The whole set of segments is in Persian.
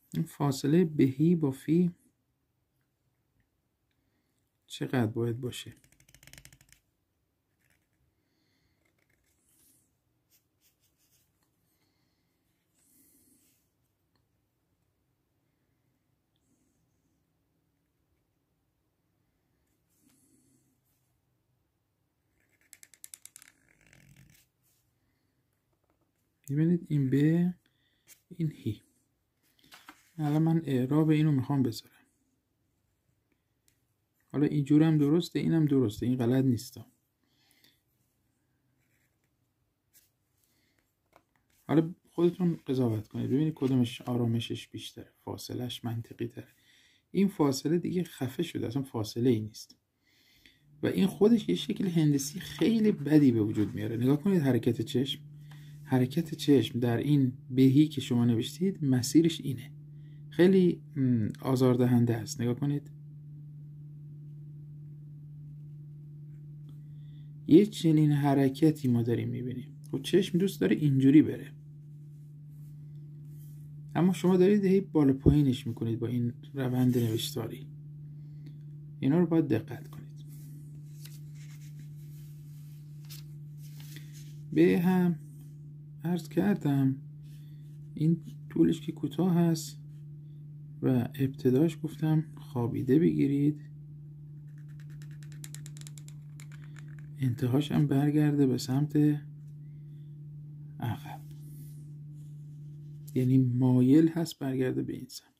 این فاصله بهی با فی چقدر باید باشه؟ ببینید این به این هی. الان من اعراب اینو میخوام بذارم. حالا اینجور هم درسته، اینم درسته، این غلط نیست. حالا خودتون قضاوت کنید ببینید کدومش آرامشش بیشتره، فاصلش منطقی تره. این فاصله دیگه خفه شده، اصلا فاصله ای نیست و این خودش یه شکل هندسی خیلی بدی به وجود میاره. نگاه کنید حرکت چشم، حرکت چشم در این بهی که شما نوشتید مسیرش اینه، خیلی آزاردهنده است. نگاه کنید یه چنین حرکتی ما داریم میبینیم. خب چشم دوست داره اینجوری بره، اما شما دارید هی بالا پایینش میکنید با این روند نوشتاری. اینا رو باید دقت کنید. به هم عرض کردم این طولش که کوتاه هست و ابتداش گفتم خوابیده بگیرید، انتهاش هم برگرده به سمت عقب، یعنی مایل هست برگرده به این سمت.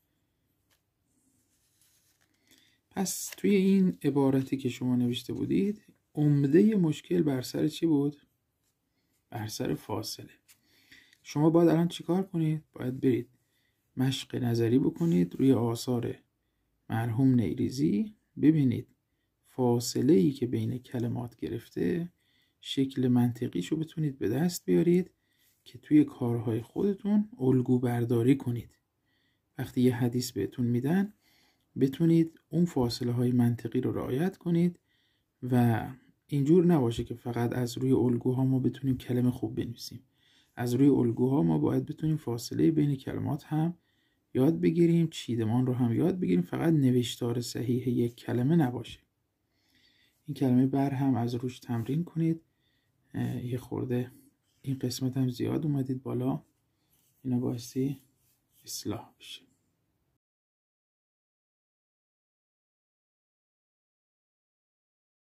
پس توی این عبارتی که شما نوشته بودید عمده مشکل بر سر چی بود؟ بر سر فاصله. شما باید الان چیکار کنید؟ باید برید مشق نظری بکنید روی آثار مرحوم نیریزی، ببینید فاصله ای که بین کلمات گرفته شکل منطقیشو بتونید به دست بیارید که توی کارهای خودتون الگو برداری کنید. وقتی یه حدیث بهتون میدن بتونید اون فاصله های منطقی رو رعایت کنید و اینجور نباشه که فقط از روی الگوها ما بتونیم کلمه خوب بنویسیم. از روی الگوها ما باید بتونیم فاصله بین کلمات هم یاد بگیریم، چیدمان رو هم یاد بگیریم، فقط نوشتار صحیح یک کلمه نباشه. این کلمه بر هم از روش تمرین کنید. یه خورده این قسمت هم زیاد اومدید بالا، اینا بایستی اصلاح بشه.